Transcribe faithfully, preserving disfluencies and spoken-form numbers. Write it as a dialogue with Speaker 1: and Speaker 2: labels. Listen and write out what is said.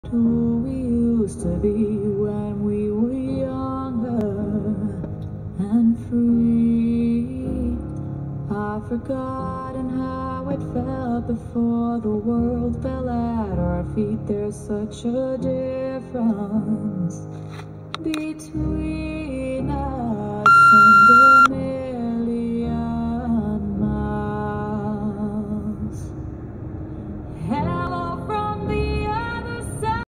Speaker 1: Who we used to be when we were younger and free. I've forgotten how it felt before the world fell at our feet. There's such a difference between us.